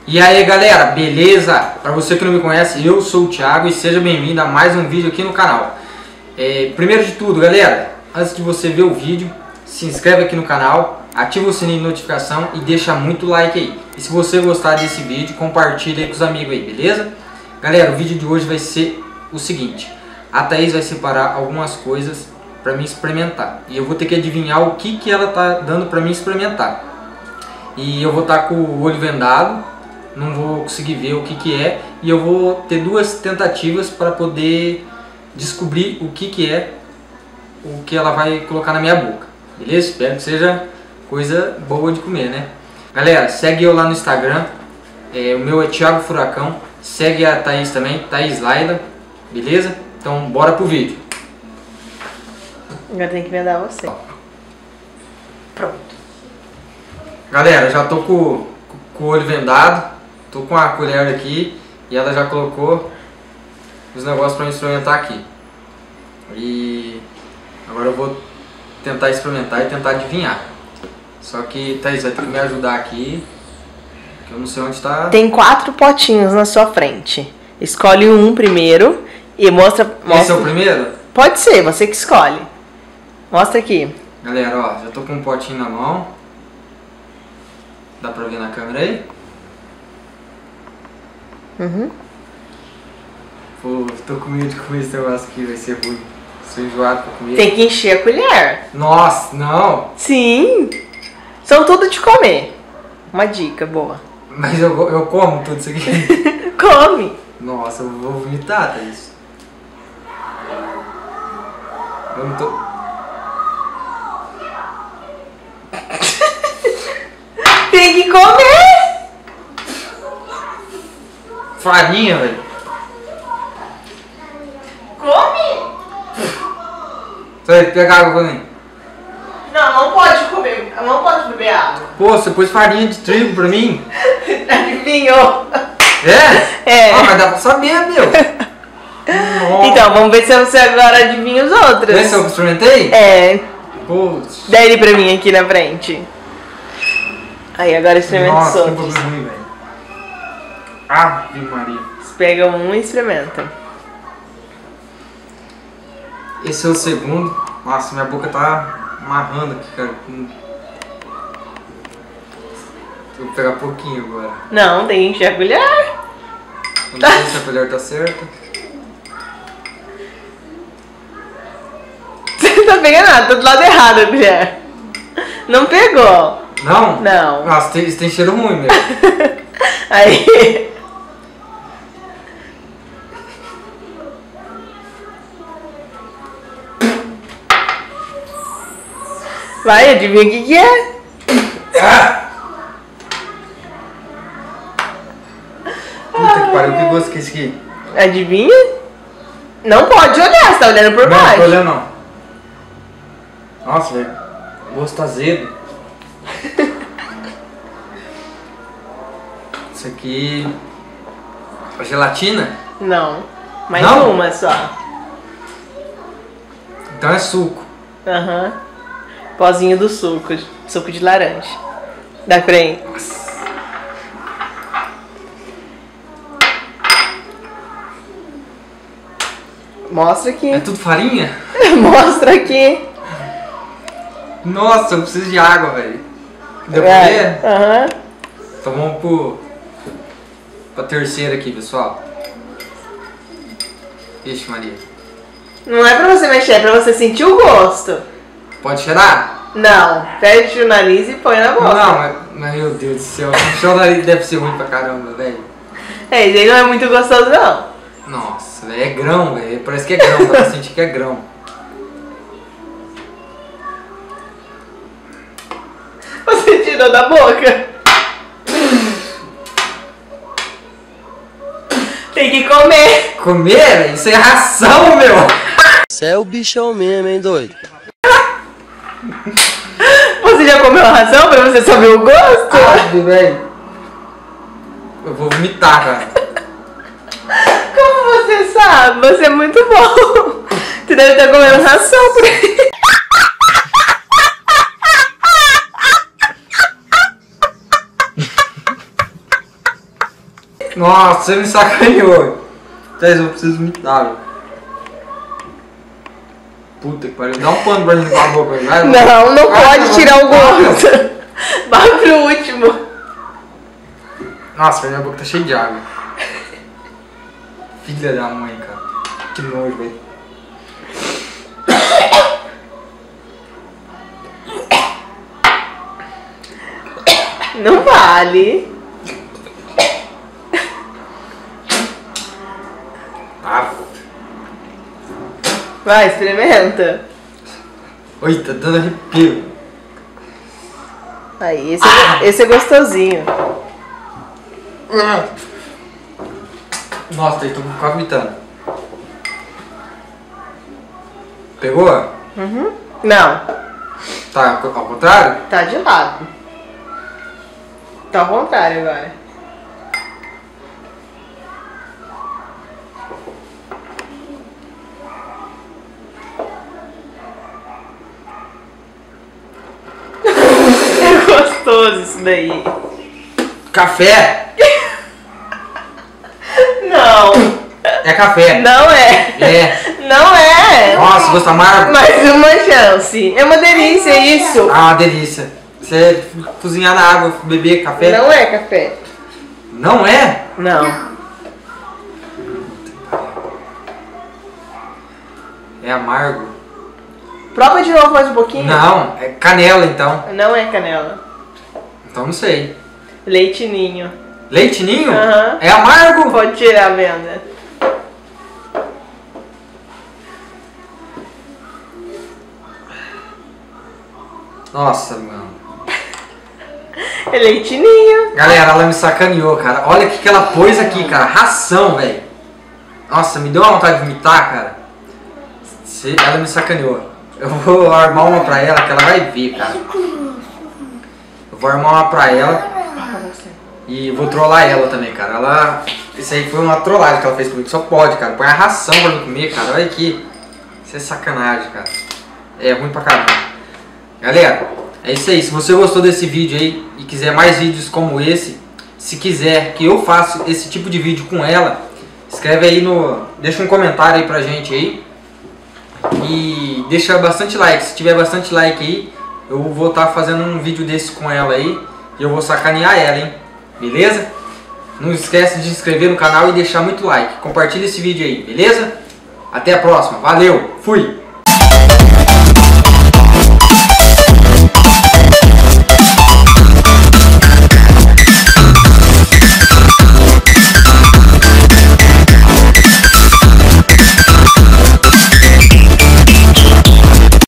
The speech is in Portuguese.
E aí galera, beleza? Para você que não me conhece, eu sou o Thiago e seja bem-vindo a mais um vídeo aqui no canal. Primeiro de tudo galera, antes de você ver o vídeo, se inscreve aqui no canal, ativa o sininho de notificação e deixa muito like aí. E se você gostar desse vídeo, compartilha aí com os amigos aí, beleza? Galera, o vídeo de hoje vai ser o seguinte: a Thaís vai separar algumas coisas para mim experimentar e eu vou ter que adivinhar o que ela tá dando para mim experimentar. E eu vou estar com o olho vendado, não vou conseguir ver o que é, e eu vou ter duas tentativas para poder descobrir o que é o que ela vai colocar na minha boca, beleza? Espero que seja coisa boa de comer, né? Galera, segue eu lá no Instagram, o meu é Thiago Furacão, segue a Thaís também, Thaís Laila, beleza? Então bora pro vídeo. Agora tem que vendar você. Pronto. Galera, já tô com o olho vendado, tô com a colher aqui e ela já colocou os negócios para experimentar aqui. E agora eu vou tentar experimentar e tentar adivinhar. Só que Thaís vai ter que me ajudar aqui, que eu não sei onde tá. Tem 4 potinhos na sua frente. Escolhe um primeiro e mostra. Esse é o primeiro? Pode ser, você que escolhe. Mostra aqui. Galera, ó, já tô com um potinho na mão. Dá pra ver na câmera aí? Uhum. Pô, tô com medo de comer esse negócio aqui, vai ser ruim. Sou enjoado pra comer. Tem que encher a colher. Nossa, não! Sim! São tudo de comer. Uma dica boa. Mas eu como tudo isso aqui. Come! Nossa, eu vou vomitar, Thaís. Eu não tô... Tem que comer! Farinha, velho. Come! Você vai pegar água pra mim? Não pode comer. Não pode beber água. Pô, você pôs farinha de trigo pra mim? Adivinhou? É? É. Ah, mas dá pra saber, meu. Nossa. Então, vamos ver se você agora adivinha os outros. Esse eu experimentei? É. Putz. Dá ele pra mim aqui na frente. Aí, agora experimenta os Nossa, que outros. bagulho ruim, velho. Ave Maria. Você pega um e experimenta. Esse é o segundo. Nossa, minha boca tá amarrando aqui, cara. Vou pegar pouquinho agora. Não, tem que encher a colher. Não sei se a colher tá certa. Você não tá pegando nada, tá do lado errado a colher. Não pegou. Não? Não. Nossa, isso tem cheiro ruim, meu. Aí. Vai, adivinha o que é? Ah! Puta que pariu, que gosto que é esse aqui? Adivinha? Não pode olhar, você tá olhando por Não, baixo. não tô olhando não. Nossa, velho. Gosto azedo. Isso aqui... A gelatina? Não. Mais Não? uma só. Então é suco. Aham. Pozinho do suco. Suco de laranja. Dá pra ir. Nossa. Mostra aqui. É tudo farinha? Mostra aqui. Nossa, eu preciso de água, velho. Deu pra ver? Aham. Então vamos pra terceira aqui, pessoal. Ixi, Maria. Não é pra você mexer, é pra você sentir o gosto. Pode cheirar? Não. Fecha o nariz e põe na boca. Não, mas meu Deus do céu. O seu nariz deve ser ruim pra caramba, velho. É, isso aí não é muito gostoso, não. Nossa, velho, é grão, velho. Parece que é grão, dá pra sentir que é grão. Você tirou da boca. Tem que comer. Comer, velho? Isso é ração, meu! Você é o bichão mesmo, hein, doido? Você já comeu a ração pra você saber o gosto? Velho. Eu vou vomitar, cara. Como você sabe? Você é muito bom. Você deve estar comendo ração por aí. Nossa, você me sacaneou. Eu preciso me dar, velho. Puta que pariu. Dá um pano pra limpar a boca. Vai, Não pode tirar o gosto. Vai pro último. Nossa, minha boca tá cheia de água. Filha da mãe, cara. Que nojo, velho. Não vale. Ah. Vai, experimenta. Oi, tá dando arrepio. Aí, esse é gostosinho. Nossa, tô quase vomitando. Pegou? Uhum. Não, Tá ao contrário? tá de lado. Tá ao contrário agora. É gostoso isso daí. Café! Não, É café. não é. É. Não é. Nossa, gosto amargo. Mais uma chance. É uma delícia isso. Ah, uma delícia. Você cozinhar na água, beber café. Não é café. Não é? Não. É amargo. Prova de novo mais um pouquinho. Não, é canela então. Não é canela. Então não sei. Leite ninho. Leite ninho? Aham. É amargo? Pode tirar a venda. Nossa, mano. É leite ninho. Galera, ela me sacaneou, cara. Olha o que ela pôs aqui, cara. Ração, velho. Nossa, me deu uma vontade de vomitar, cara. Ela me sacaneou. Eu vou armar uma pra ela que ela vai ver, cara. Eu vou armar uma pra ela. E vou trollar ela também, cara. Isso aí foi uma trollagem que ela fez comigo. Só pode, cara. Põe a ração pra me comer, cara. Olha aqui. Isso é sacanagem, cara. É ruim pra caramba. Galera, é isso aí. Se você gostou desse vídeo aí e quiser mais vídeos como esse, se quiser que eu faça esse tipo de vídeo com ela, escreve aí deixa um comentário aí pra gente aí. E deixa bastante like. Se tiver bastante like aí, eu vou estar fazendo um vídeo desse com ela aí. E eu vou sacanear ela, hein? Beleza? Não esquece de se inscrever no canal e deixar muito like. Compartilha esse vídeo aí, beleza? Até a próxima. Valeu! Fui!